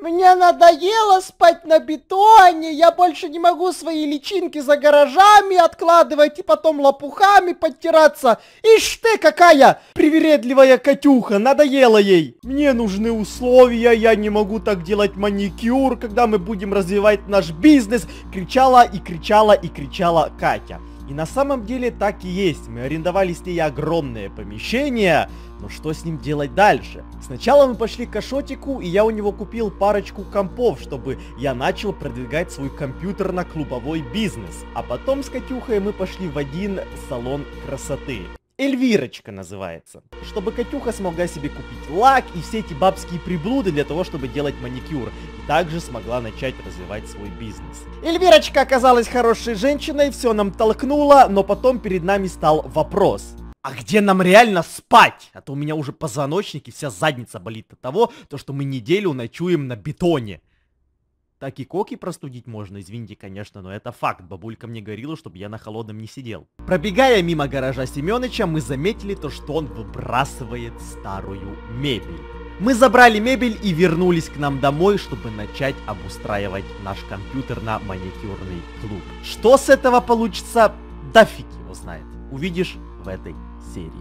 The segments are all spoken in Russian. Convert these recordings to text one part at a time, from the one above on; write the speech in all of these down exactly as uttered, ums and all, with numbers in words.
Мне надоело спать на бетоне, я больше не могу свои личинки за гаражами откладывать и потом лопухами подтираться. Ишь ты, какая привередливая Катюха, надоело ей. Мне нужны условия, я не могу так делать маникюр, когда мы будем развивать наш бизнес. Кричала и кричала и кричала Катя. И на самом деле так и есть. Мы арендовали с ней огромное помещение. Но что с ним делать дальше? Сначала мы пошли к Ашотику, и я у него купил парочку компов, чтобы я начал продвигать свой компьютерно-клубовой бизнес. А потом с Катюхой мы пошли в один салон красоты. Эльвирочка называется. Чтобы Катюха смогла себе купить лак и все эти бабские приблуды для того, чтобы делать маникюр. И также смогла начать развивать свой бизнес. Эльвирочка оказалась хорошей женщиной, все нам толкнула, но потом перед нами стал вопрос. А где нам реально спать? А то у меня уже позвоночник и вся задница болит от того, то, что мы неделю ночуем на бетоне. Так и коки простудить можно, извините, конечно, но это факт. Бабулька мне говорила, чтобы я на холодном не сидел. Пробегая мимо гаража Семёныча, мы заметили то, что он выбрасывает старую мебель. Мы забрали мебель и вернулись к нам домой, чтобы начать обустраивать наш компьютерно-маникюрный клуб. Что с этого получится, да фиг его знает. Увидишь в этой серии.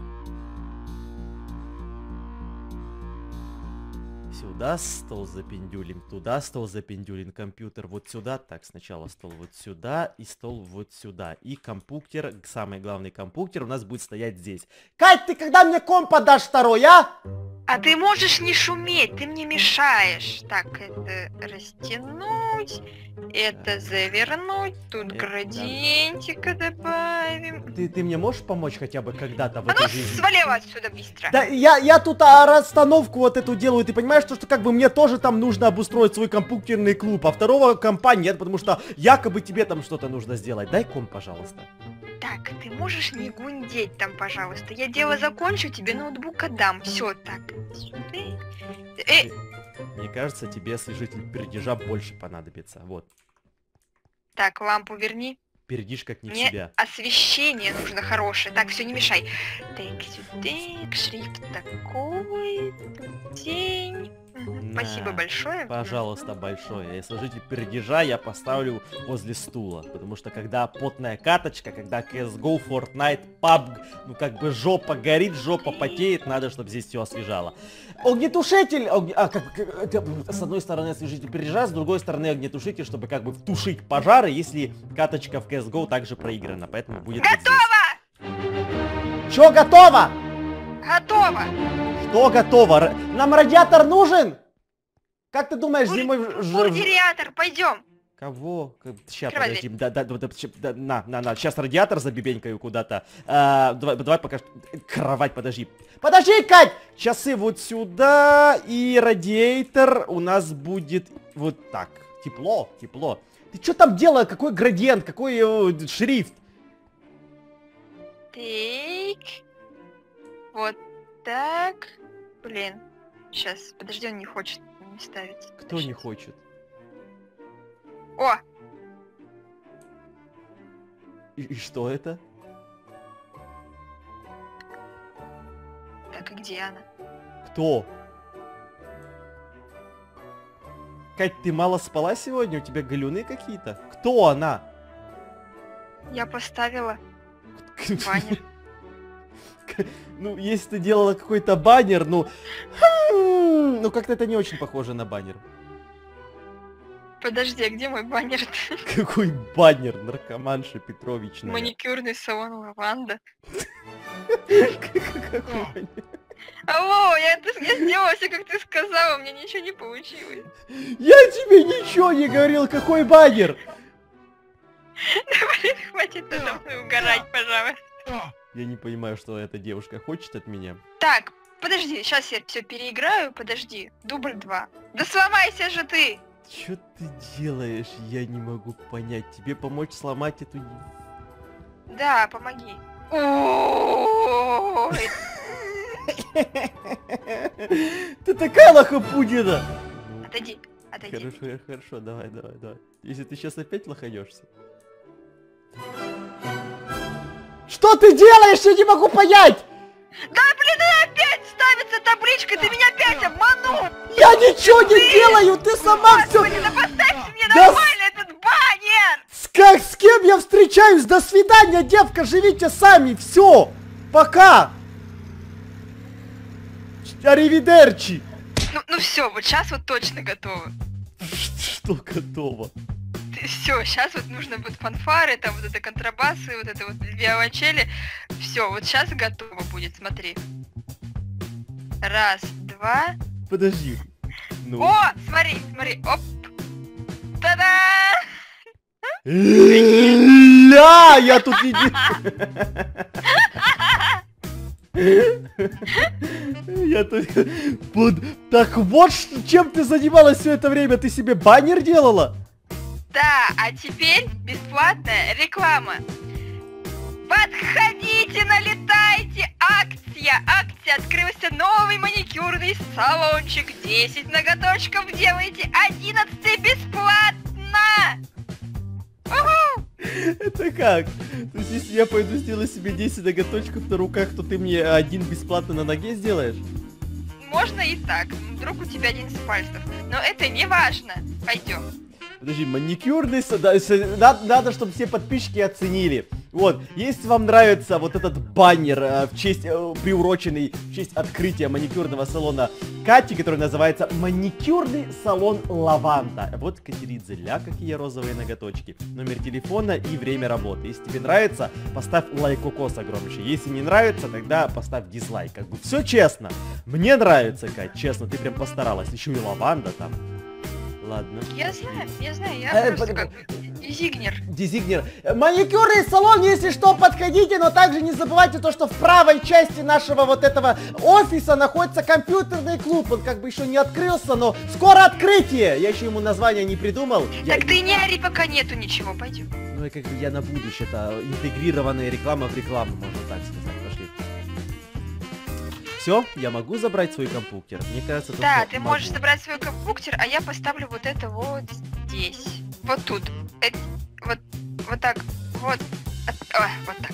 Сюда стол запендюлим, туда стол запендюлин, компьютер вот сюда. Так, сначала стол вот сюда и стол вот сюда. И компьютер, самый главный компьютер у нас будет стоять здесь. Кать, ты когда мне комп подашь второй, а? А ты можешь не шуметь, ты мне мешаешь. Так, это растянуть, это завернуть, тут это градиентика добавим. Ты, ты мне можешь помочь хотя бы когда-то в а этой ну, жизни? свалила отсюда быстро. Да, я, я тут а, расстановку вот эту делаю, ты понимаешь, что, что как бы мне тоже там нужно обустроить свой компьютерный клуб, а второго компа нет, потому что якобы тебе там что-то нужно сделать. Дай комп, пожалуйста. Так, ты можешь не гундеть там, пожалуйста. Я дело закончу, тебе ноутбук отдам. Все, так. Э. Мне кажется, тебе освежитель пердежа больше понадобится. Вот. Так, лампу верни. Пердишь как не Мне в себя. Освещение нужно хорошее. Так, все, не мешай. Так, сюда, шрифт такой, тень. На, спасибо большое. Пожалуйста, большое. И освежитель пердежа я поставлю возле стула. Потому что когда потная каточка, когда си эс го, Fortnite, пабг, ну как бы жопа горит, жопа потеет, надо, чтобы здесь все освежало. Огнетушитель! Огне... А, как, как, с одной стороны освежитель пердежа, с другой стороны огнетушитель, чтобы как бы тушить пожары, если каточка в си эс го также проиграна. Поэтому будет готово! Вот Чё готово? Готово! Что готово? Нам радиатор нужен? Как ты думаешь, Бур... зимой... Радиатор, пойдем. Кого? Сейчас, Кровать. подожди. Да, да, да, да, на, на, на. Сейчас радиатор забебенькаю куда-то. А, давай, давай пока... Кровать, подожди. Подожди, Кать! Часы вот сюда. И радиатор у нас будет вот так. Тепло, тепло. Ты что там делаешь? Какой градиент? Какой э, шрифт? Так. Вот так. Блин. Сейчас, подожди, он не хочет не ставить. Кто Сейчас. не хочет? О! И, и что это? Так, и где она? Кто? Кать, ты мало спала сегодня? У тебя галюны какие-то? Кто она? Я поставила баннер. Ну, если ты делала какой-то баннер, ну... Ну, как-то это не очень похоже на баннер. Подожди, а где мой баннер? Какой баннер, наркоманша Петровичная? Маникюрный салон Лаванда. Какой баннер? Алло, я, я сделала все, как ты сказала, у меня ничего не получилось. Я тебе ничего не говорил, какой баннер? Да блин, хватит надо мной угорать, пожалуйста. Я не понимаю, что эта девушка хочет от меня. Так, подожди, сейчас я все переиграю, подожди. Дубль два. Да сломайся же ты! Чё ты делаешь? Я не могу понять. Тебе помочь сломать эту... Да, помоги. Ой. Ты такая лохопудина! Отойди, отойди. Хорошо, хорошо, давай, давай, давай. Если ты сейчас опять лоханешься. Что ты делаешь? Я не могу понять! Да блин, она опять ставит ставится табличка, ты меня опять обманул! Я ничего не делаю, ты сама все... Господи, да поставьте мне Да нормально этот баннер! С, как, с кем я встречаюсь? До свидания, девка, живите сами, все, пока. Аривидерчи. Ну, ну все, вот сейчас вот точно готово. Что готово? Все, сейчас вот нужно будет фанфары, там вот это контрабасы, вот это вот виолончели. Все, вот сейчас готово будет, смотри. Раз, два. Подожди. Ну. О, смотри, смотри, оп. Та-да! Ля, я тут иди. Я тут... Вот, так вот, чем ты занималась все это время? Ты себе баннер делала? Да, а теперь бесплатная реклама. Подходите, налетайте! Акция! Акция! Открылся новый маникюрный салончик. десять ноготочков делаете, одиннадцатый бесплатно! Уху! Это как? То есть, если я пойду сделаю себе десять ноготочков на руках, то ты мне один бесплатно на ноге сделаешь? Можно и так. Вдруг у тебя одиннадцать пальцев. Но это не важно. Пойдем. Подожди, маникюрный... Да, надо, надо, чтобы все подписчики оценили. Вот, если вам нравится вот этот баннер э, в честь, э, приуроченный в честь открытия маникюрного салона Кати, который называется «Маникюрный салон Лаванда». Вот, Катеридзе, ля, какие розовые ноготочки. Номер телефона и время работы. Если тебе нравится, поставь лайк-кокос огромнейший. Если не нравится, тогда поставь дизлайк. Как бы все честно. Мне нравится, Кать, честно, ты прям постаралась. Еще и лаванда там. Ладно. Я знаю, я знаю, я Э, просто под- как дизигнер. Дизигнер. Маникюрный салон, если что, подходите, но также не забывайте то, что в правой части нашего вот этого офиса находится компьютерный клуб. Он как бы еще не открылся, но скоро открытие. Я еще ему название не придумал. Я- Так ты не ори, пока нету ничего, пойдем. Ну и как бы я на будущее, это интегрированная реклама в рекламу, можно так сказать. Пошли. Все, я могу забрать свой компьютер? Мне кажется, то, Да, что ты могу. можешь забрать свой компьютер, а я поставлю вот это вот здесь. Вот тут. Это, вот, вот так. Вот. От- ой, вот так.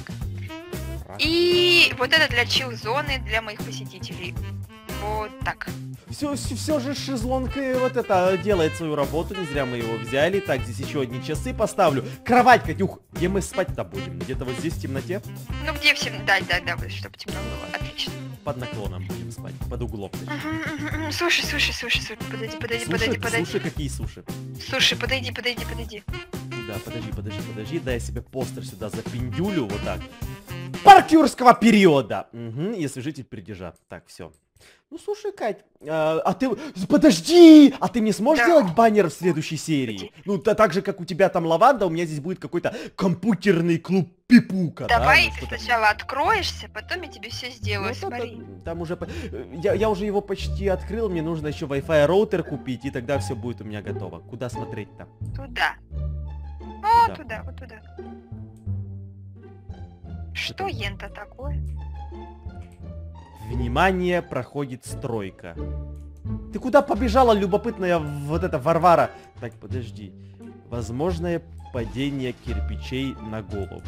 И вот это для чил-зоны для моих посетителей. Вот так. Все, все же шезлонг э, вот это делает свою работу, не зря мы его взяли. Так, здесь еще одни часы поставлю. Кровать, Катюх, где мы спать-то будем? Где-то вот здесь в темноте? Ну где всем? Да, да, да, вот, чтобы темно было. Отлично. Под наклоном будем спать, под углом. Мгм, мгм, мгм. Слушай, слушай, слушай, слушай, подойди, подойди, Суши? подойди, подойди. Суши? Какие суши? Слушай, подойди, подойди, подойди. Да, подожди, подожди, подожди, дай я себе постер сюда запиндюлю, вот так. Парк юрского периода. Угу, и освежитель пердежа. Так, все. Ну, слушай, Кать, а, а ты... Подожди! А ты мне сможешь Да. делать баннер в следующей серии? Подожди. Ну, та- так же, как у тебя там лаванда, у меня здесь будет какой-то компьютерный клуб Пипука, да? Давай Ну, ты что-то- сначала откроешься, потом я тебе все Ну, сделаю, та- та- смотри. там уже... по- Я, я уже его почти открыл, мне нужно еще Wi-Fi роутер купить, и тогда все будет у меня готово. Куда смотреть-то? Туда. О, Да. туда, вот туда. Что ента такое? Внимание, проходит стройка. Ты куда побежала, любопытная вот эта Варвара? Так, подожди. Возможное падение кирпичей на голову.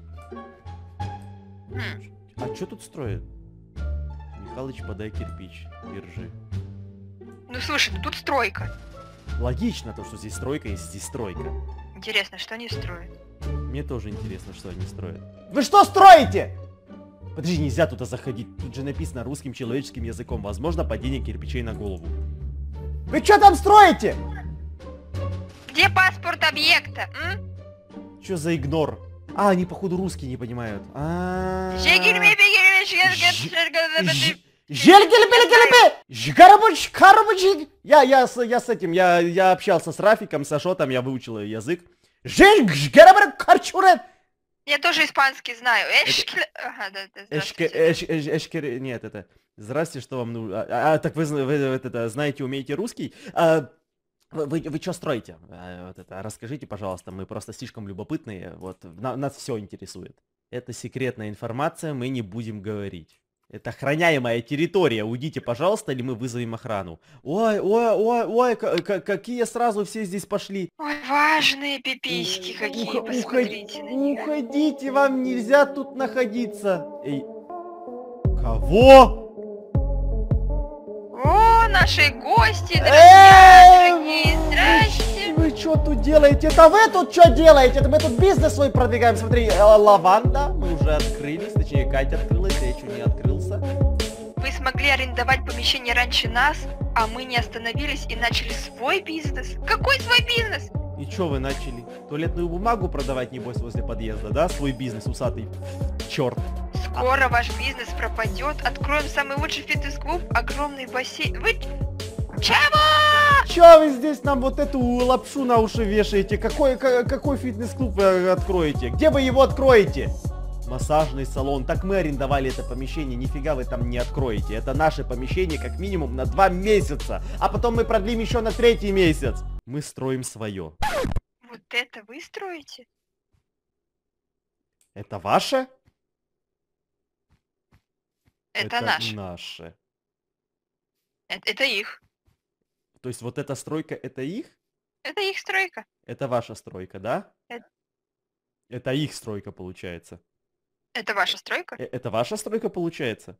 Хм. А что тут строят? Михалыч, подай кирпич. Держи. Ну слушай, ну тут стройка. Логично то, что здесь стройка, если здесь стройка. Интересно, что они строят? Мне тоже интересно, что они строят. Вы что строите? Подожди, нельзя туда заходить. Тут же написано русским человеческим языком. Возможно, падение кирпичей на голову. Вы что там строите? Где паспорт объекта? М? Что за игнор? А, они походу русские не понимают. А. Жельгельбельгельбе! Жгарабуч, карабуч. Я, я, с- я с этим, я, я общался с Рафиком, с Ашотом, я выучил язык. Жельг, жгарабуч, карчурет. Я тоже испанский знаю. Эшкле- Ага, да, да, Эшке, здравствуйте. эш, эш, эшкер- нет, это, здрасте, что вам нужно, а, а, так вы, зна- вы это, знаете, умеете русский? А, вы, вы, вы что строите? А, вот это, расскажите, пожалуйста, мы просто слишком любопытные, вот, на- нас все интересует. Это секретная информация, мы не будем говорить. Это охраняемая территория, уйдите, пожалуйста, или мы вызовем охрану. Ой, ой, ой, ой, к- к- какие сразу все здесь пошли. Ой, важные пиписьки какие, Уха- посмотрите на них. Уходите, вам нельзя тут находиться. Эй, кого? наши гости, друзья, дорогие, здрасте. Вы что тут делаете? Это вы тут что делаете? Это мы тут бизнес свой продвигаем. Смотри, э, лаванда, мы уже открылись, точнее Катя открылась, я еще не открылся. Вы смогли арендовать помещение раньше нас, а мы не остановились и начали свой бизнес. Какой свой бизнес? И что вы начали? Туалетную бумагу продавать, небось, возле подъезда, да? Свой бизнес, усатый черт. Скоро ваш бизнес пропадет. Откроем самый лучший фитнес-клуб, огромный бассейн. Вы... Чего? Че вы здесь нам вот эту лапшу на уши вешаете? Какой, какой фитнес-клуб вы откроете? Где вы его откроете? Массажный салон. Так мы арендовали это помещение, нифига вы там не откроете. Это наше помещение как минимум на два месяца. А потом мы продлим еще на третий месяц. Мы строим свое. Вот это вы строите? Это ваше? Это, это наше. наше. Это, это их. То есть вот эта стройка, это их? Это их стройка. Это ваша стройка, да? Это, это их стройка получается. Это ваша стройка? Э это ваша стройка получается?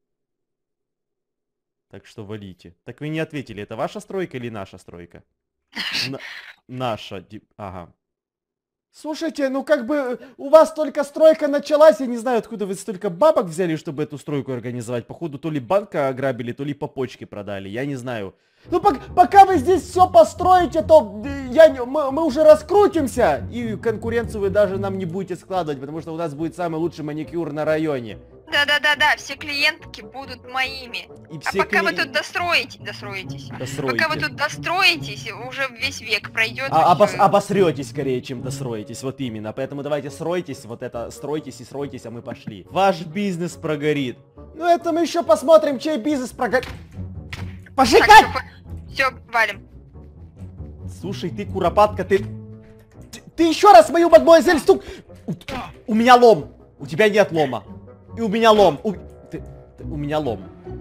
Так что валите. Так вы не ответили, это ваша стройка или наша стройка? На наша. Ага. Слушайте, ну как бы у вас только стройка началась, я не знаю, откуда вы столько бабок взяли, чтобы эту стройку организовать. Походу, то ли банка ограбили, то ли по почке продали, я не знаю. Ну пок пока вы здесь все построите, то я, мы, мы уже раскрутимся, и конкуренцию вы даже нам не будете складывать, потому что у нас будет самый лучший маникюр на районе. Да-да-да-да, все клиентки будут моими. И а все пока кли... вы тут достроите, достроитесь. Достроите. Пока вы тут достроитесь, уже весь век пройдет. А, обос обосретесь скорее, чем достроитесь, вот именно. Поэтому давайте стройтесь, вот это, стройтесь и стройтесь, а мы пошли. Ваш бизнес прогорит. Ну это мы еще посмотрим, чей бизнес прогорит. Пошли, Кать! Все, валим. Слушай, ты куропатка, ты... Ты, ты еще раз мою мадмуазель стук... У, у меня лом. У тебя нет лома. И у меня лом. У, ты, ты, у меня лом.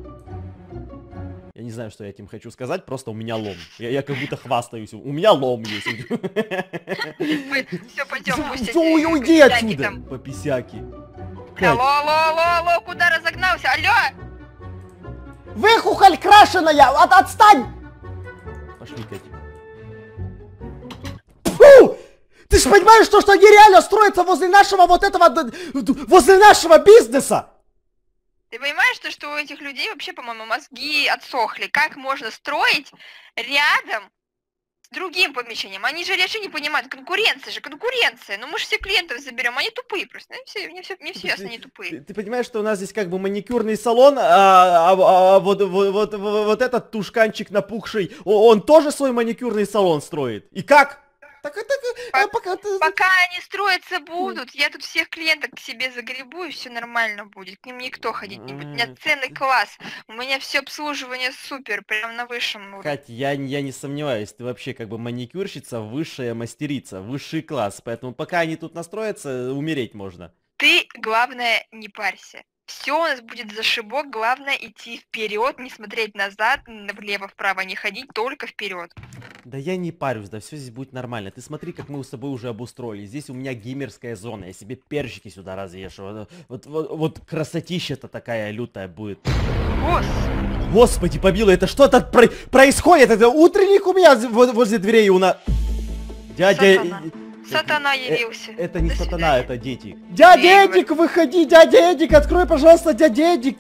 Я не знаю, что я этим хочу сказать, просто у меня лом. Я, я как будто хвастаюсь. У меня лом есть. Все, пойдем, пусть уйди отсюда, пописяки. Алло, алло, алло, алло, куда разогнался? Алло! Выхухоль крашеная! От, отстань! Пошли, Катя. Фу! Ты же понимаешь, что, что они реально строятся возле нашего вот этого, возле нашего бизнеса? Ты понимаешь, что, что у этих людей вообще, по-моему, мозги отсохли? Как можно строить рядом с другим помещением? Они же вообще не понимают, конкуренция же, конкуренция. Ну мы же все клиентов заберем, они тупые просто. Мне все, мне все, мне все ясно, они тупые. Ты, ты понимаешь, что у нас здесь как бы маникюрный салон, а, а, а вот, вот, вот, вот этот тушканчик напухший, он тоже свой маникюрный салон строит. И как? Так это, По пока, ты... пока они строиться будут, я тут всех клиенток к себе загребу, и все нормально будет. К ним никто ходить не будет. У меня ценный класс. У меня все обслуживание супер, прям на высшем уровне. Кать, я, я не сомневаюсь, ты вообще как бы маникюрщица, высшая мастерица, высший класс. Поэтому пока они тут настроятся, умереть можно. Ты, главное, не парься. Все у нас будет зашибок, главное идти вперед, не смотреть назад, влево-вправо не ходить, только вперед. Да я не парюсь, да все здесь будет нормально. Ты смотри, как мы с тобой уже обустроили. Здесь у меня геймерская зона, я себе перчики сюда развешу. Вот, вот, вот красотища-то такая лютая будет. Господи. Господи, побила, это что-то про происходит? Это утренник у меня возле дверей у нас... Дядя... Сатана. Сатана явился. Это, это не До сатана, свидания. Это дети. Дядя Эдик, выходи, дядя Эдик, открой, пожалуйста, дядя Эдик.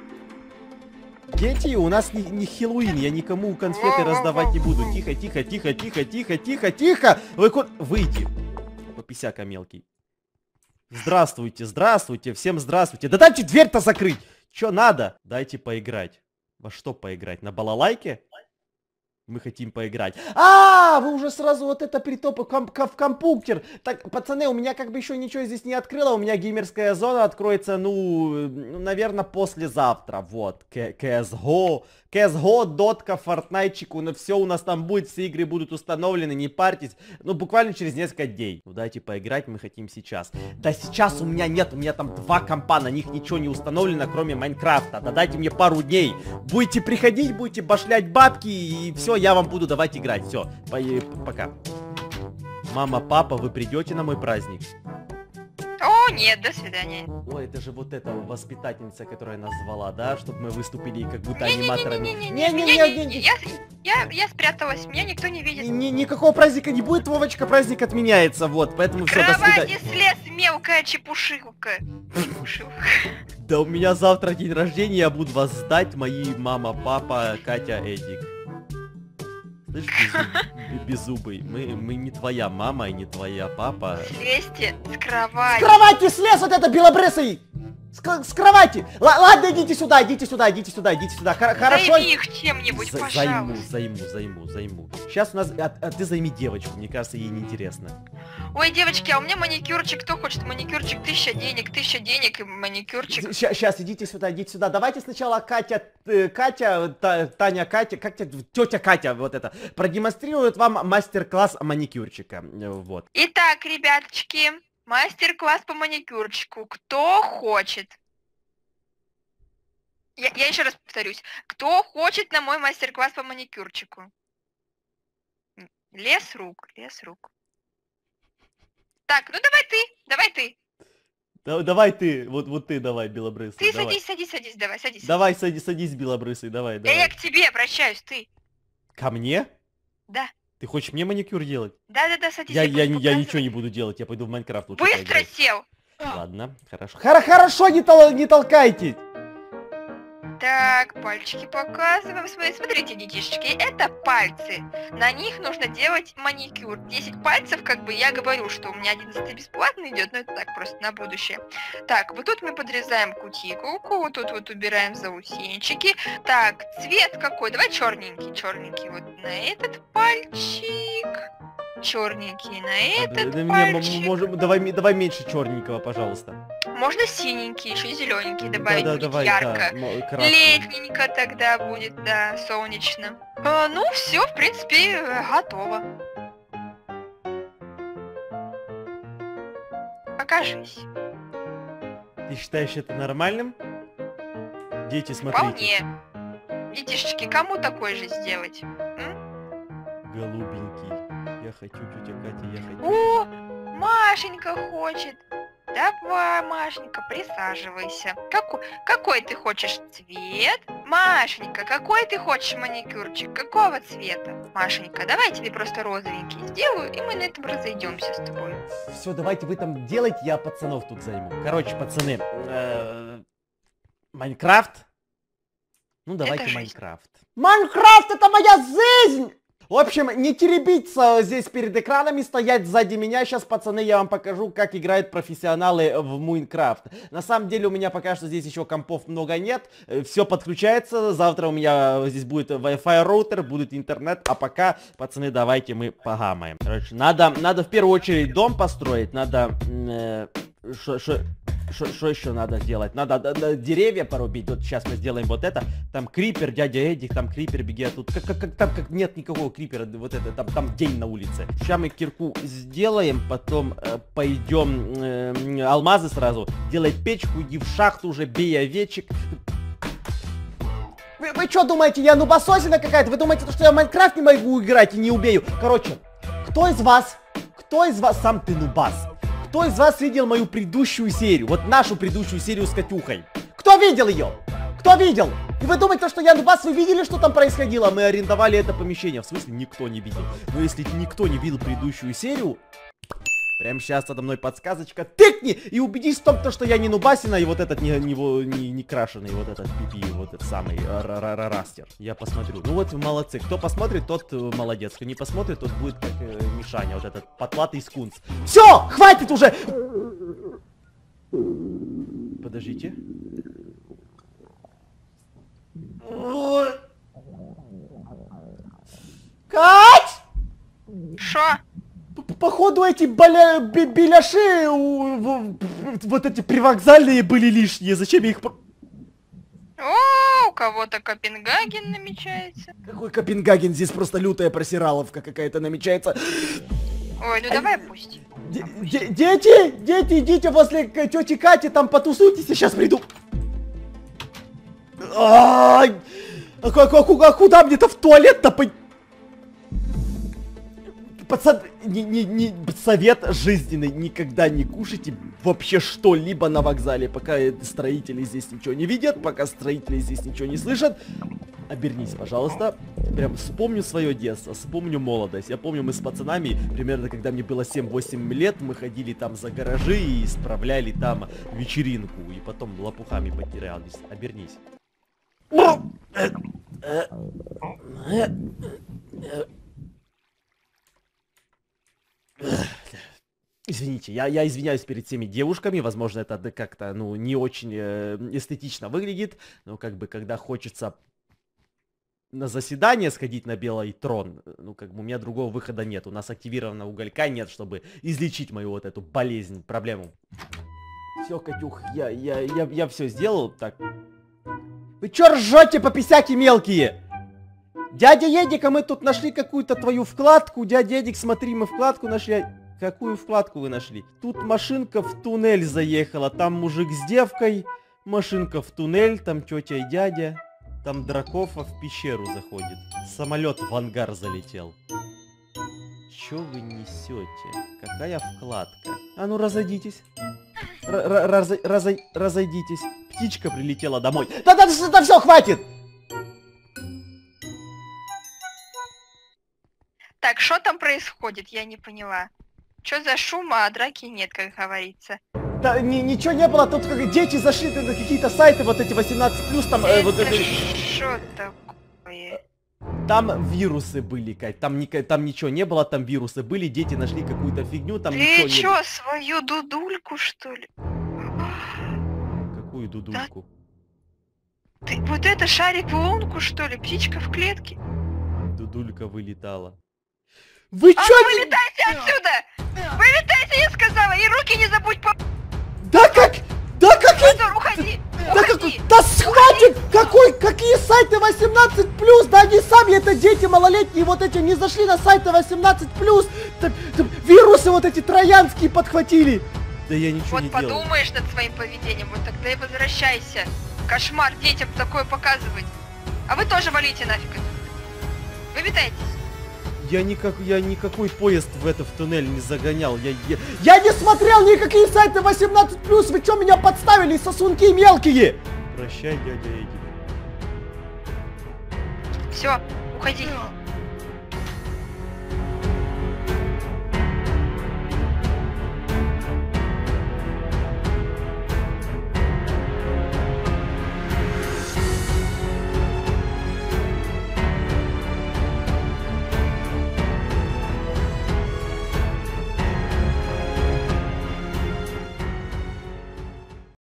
Дети, у нас не, не Хэллоуин, я никому конфеты раздавать не буду. Тихо, тихо, тихо, тихо, тихо, тихо, тихо. Вы куда? Выйди. Пописяка мелкий. Здравствуйте, здравствуйте, всем здравствуйте. Да дайте дверь-то закрыть. Чё надо? Дайте поиграть. Во что поиграть? На балалайке? Мы хотим поиграть. А, вы уже сразу вот это притоп в компьютер. Так, пацаны, у меня как бы еще ничего здесь не открыло. У меня геймерская зона откроется, ну, наверное, послезавтра. Вот, си эс го. си эс го, дотка, фортнайтчику, ну все у нас там будет, все игры будут установлены, не парьтесь. Ну, буквально через несколько дней. Ну, дайте поиграть, мы хотим сейчас. Да сейчас у меня нет, у меня там два компа, на них ничего не установлено, кроме Майнкрафта. Да дайте мне пару дней. Будете приходить, будете башлять бабки, и все, я вам буду давать играть. Все, пока. Мама, папа, вы придете на мой праздник? О, Ну нет, до свидания. Ой, это же вот эта воспитательница, которая нас звала, да? Чтобы мы выступили как будто аниматорами. Не-не-не, я, я, я спряталась, меня никто не видит. Ни, никакого праздника не будет, Вовочка, праздник отменяется, вот, поэтому все, до свидания. Кровати слез, мелкая чепушилка. Чепушилка. Да у меня завтра день рождения, я буду вас ждать, мои мама, папа, Катя, Эдик. Слышь, беззуб, беззубый, мы, мы не твоя мама и не твоя папа. Слезьте с кровати. С кровати слез вот это белобрысый! С, с кровати! Л ладно, идите сюда, идите сюда, идите сюда, идите сюда. Х хорошо. Займи их чем-нибудь, За пожалуйста. Займу, займу, займу, займу. Сейчас у нас... А, а ты займи девочку, мне кажется, ей неинтересно. Ой, девочки, а у меня маникюрчик. Кто хочет маникюрчик? Тысяча денег, тысяча денег и маникюрчик. Сейчас, идите сюда, идите сюда. Давайте сначала Катя, э, Катя, та, Таня, Катя, как тебя, тетя Катя, вот это, продемонстрирует вам мастер-класс маникюрчика. Вот. Итак, ребяточки, мастер-класс по маникюрчику. Кто хочет? Я, я еще раз повторюсь. Кто хочет на мой мастер-класс по маникюрчику? Лес рук, лес рук. Так, ну давай ты, давай ты. Да, давай ты, вот, вот ты давай, белобрысый. Ты давай. садись, садись, садись, давай, садись. Давай, садись, садись, белобрысый, давай, Да давай. я к тебе обращаюсь, ты. Ко мне? Да. Ты хочешь мне маникюр делать? Да-да-да, садись. Я, я, буду я показывать. ничего не буду делать, я пойду в Майнкрафт лучше Быстро поиграть. сел. Ладно, хорошо. Хор хорошо, не, тол не толкайте. Так, пальчики показываем. Смотрите, детишечки, это пальцы. На них нужно делать маникюр. десять пальцев, как бы я говорю, что у меня одиннадцатый бесплатно идет, но это так просто на будущее. Так, вот тут мы подрезаем кутикулку, вот тут вот убираем заусенчики. Так, цвет какой? Давай черненький, черненький. Вот на этот пальчик. Черненький на этот да, пальчик. Можем, давай, давай меньше черненького, пожалуйста. Можно синенький, еще зелененький добавить, да, да, будет давай, ярко. Да, летненько тогда будет, да, солнечно. А, ну, все, в принципе, готово. Покажись. Ты считаешь это нормальным? Дети, смотрите. Вполне. Детишечки, кому такой же сделать? М? Голубенький. Я хочу, тетя Катя, я хочу. О, Машенька хочет. Давай, Машенька, присаживайся. Какой, какой ты хочешь цвет? Машенька, какой ты хочешь маникюрчик? Какого цвета? Машенька, давай я тебе просто розовенький сделаю, и мы на этом разойдемся с тобой. Все, давайте вы там делайте, я пацанов тут займу. Короче, пацаны, э, Майнкрафт? Ну, давайте Майнкрафт. Майнкрафт — это моя жизнь! В общем, не теребиться здесь перед экранами, стоять сзади меня. Сейчас, пацаны, я вам покажу, как играют профессионалы в Майнкрафт. На самом деле, у меня пока что здесь еще компов много нет. Все подключается. Завтра у меня здесь будет Wi-Fi роутер, будет интернет. А пока, пацаны, давайте мы погамаем. Короче, надо, надо в первую очередь дом построить. Надо... Что э, еще надо сделать? Надо да, да, деревья порубить. Вот сейчас мы сделаем вот это. Там крипер, дядя Эдик, там крипер, беги, а тут как, как, как, там как нет никакого крипера. Вот это, там, там день на улице. Сейчас мы кирку сделаем, потом э, пойдем э, алмазы сразу. Делай печку, иди в шахту уже, бей овечек. Вы, вы что думаете, я нубасосина какая-то? Вы думаете, что я в Майнкрафт не могу играть и не убею? Короче, кто из вас, кто из вас, сам ты нубас? Кто из вас видел мою предыдущую серию? Вот нашу предыдущую серию с Катюхой. Кто видел ее? Кто видел? И вы думаете, что я нубас, вы видели, что там происходило? Мы арендовали это помещение. В смысле, никто не видел. Но если никто не видел предыдущую серию, прямо сейчас надо мной подсказочка. Тыкни и убедись в том, что я не нубасина и вот этот не, не, не, не крашеный, вот этот пипи, вот этот самый растер. Я посмотрю. Ну вот, молодцы. Кто посмотрит, тот молодец. Кто не посмотрит, тот будет как э, Мишаня, вот этот потлатый скунс. Все, хватит уже! Подождите. Кать! Шо? Походу эти боля... беляши, вот эти привокзальные были лишние. Зачем я их... О, у кого-то Копенгаген намечается. Какой Копенгаген? Здесь просто лютая просираловка какая-то намечается. Ой, ну давай опусти. Дети, дети, идите возле тети Кати, там потусуйтесь, я сейчас приду. А куда мне-то в туалет-то? Пацан, не, не, не, совет жизненный, никогда не кушайте вообще что-либо на вокзале, пока строители здесь ничего не видят, пока строители здесь ничего не слышат. Обернись, пожалуйста. Прям вспомню свое детство, вспомню молодость. Я помню, мы с пацанами, примерно когда мне было семь-восемь лет, мы ходили там за гаражи и справляли там вечеринку. И потом лопухами потерялись. Обернись. Извините, я, я извиняюсь перед всеми девушками, возможно, это как-то, ну, не очень э, эстетично выглядит, но как бы, когда хочется на заседание сходить на белый трон, ну, как бы у меня другого выхода нет, у нас активировано уголька нет, чтобы излечить мою вот эту болезнь, проблему. Все, Катюх, я, я, я, я все сделал, так. Вы чё ржете, пописяки мелкие? Дядя Едика, мы тут нашли какую-то твою вкладку, дядя Едик, смотри, мы вкладку нашли. Какую вкладку вы нашли? Тут машинка в туннель заехала, там мужик с девкой, машинка в туннель, там тетя и дядя, там Дракофа в пещеру заходит, самолет в ангар залетел. Чё вы несете? Какая вкладка? А ну разойдитесь. Разойдитесь. Птичка прилетела домой. Да-да-да, все, хватит! Так, что там происходит? Я не поняла. Что за шум, а драки нет, как говорится. Да ни, ничего не было, тут как дети зашли на какие-то сайты, вот эти восемнадцать плюс, там... Э, вот это... Что такое? Там вирусы были, Кать, там, ни, там ничего не было, там вирусы были, дети нашли какую-то фигню, там Ты ничего чё, не было. свою дудульку, что ли? Какую дудульку? Да... Ты вот это шарик в лунку, что ли? Птичка в клетке? Дудулька вылетала. Вы а чё? Ну, вылетайте отсюда! Вылетайте, я сказала! И руки не забудь по... Да как? Да как? Позор, уходи! Да, уходи! как... да схватит! Какой? Какие сайты восемнадцать плюс? Да они сами, это дети малолетние, вот эти не зашли на сайты восемнадцать плюс. Вирусы вот эти троянские подхватили. Да я ничего вот не делал. Вот подумаешь над своим поведением, вот тогда и возвращайся. Кошмар детям такое показывать. А вы тоже валите нафиг. Выметайтесь. Я никак, я никакой поезд в это в туннель не загонял. Я, я, я не смотрел никакие сайты восемнадцать плюс. Вы что меня подставили, сосунки мелкие? Прощай, дядя Эдик. Все, уходи.